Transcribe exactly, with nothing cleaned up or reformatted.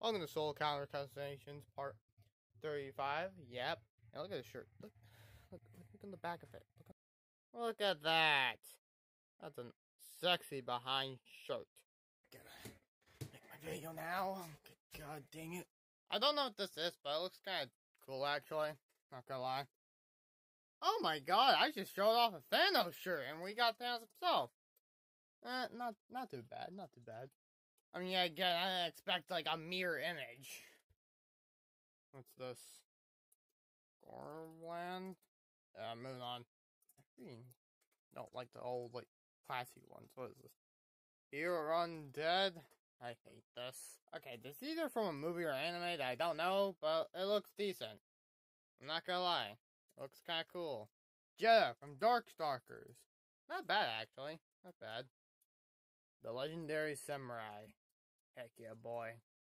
Welcome to Soul Calendar Customizations Part thirty-five. Yep. And look at the shirt. Look, look, look in the back of it. Look, look at that. That's a sexy behind shirt. I'm gonna make my video now. God dang it. I don't know what this is, but it looks kind of cool actually. Not gonna lie. Oh my god, I just showed off a Thanos shirt and we got Thanos himself. Eh, not, not too bad, not too bad. I mean, yeah, again, I expect like a mirror image. What's this? Gorland? Uh, moving on. I really don't like the old, like, classy ones. What is this? Hero Undead? I hate this. Okay, this is either from a movie or anime that I don't know, but it looks decent. I'm not gonna lie. It looks kinda cool. Jeddah from Darkstalkers. Not bad, actually. Not bad. The Legendary Samurai. Heck yeah, boy.